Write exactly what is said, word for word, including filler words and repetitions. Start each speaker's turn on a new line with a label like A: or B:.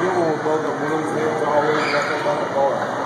A: deal with both the Williams Hills always left up on the car.